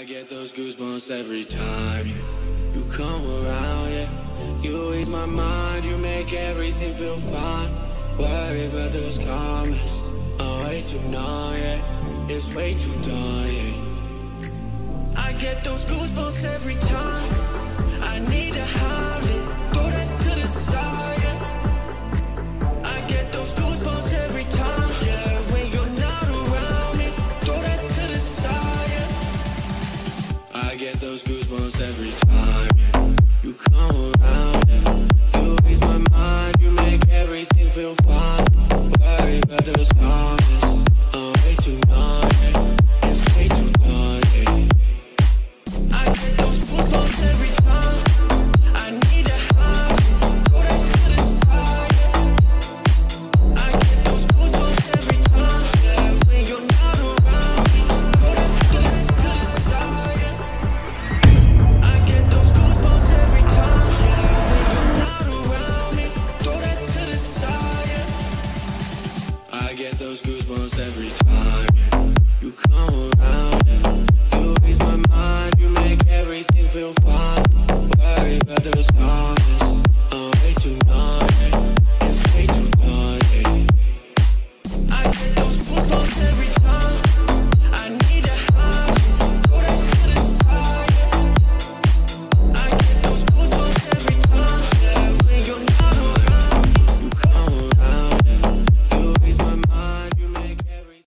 I get those goosebumps every time you come around, yeah. You ease my mind, you make everything feel fine. Worry about those comments, I'm way too numb, yeah. It's way too done, yeah. I get those goosebumps every time. I need to hide it, throw that to the side, yeah. I get those goosebumps every time, yeah. When you're not around me, throw that to the side, yeah. I get those goosebumps every time, yeah. You come around, yeah. You ease my mind, you make everything feel fine. Worry about those comments, I'm way too numb, yeah. It's way too done, yeah. I get those goosebumps every time. I need to hide it, throw that to the side, yeah. I get those goosebumps every time, yeah. When you're not around me, throw that to the side, yeah. I get those goosebumps every time, yeah. When you're not around me, throw that to the side, yeah. I get those goosebumps.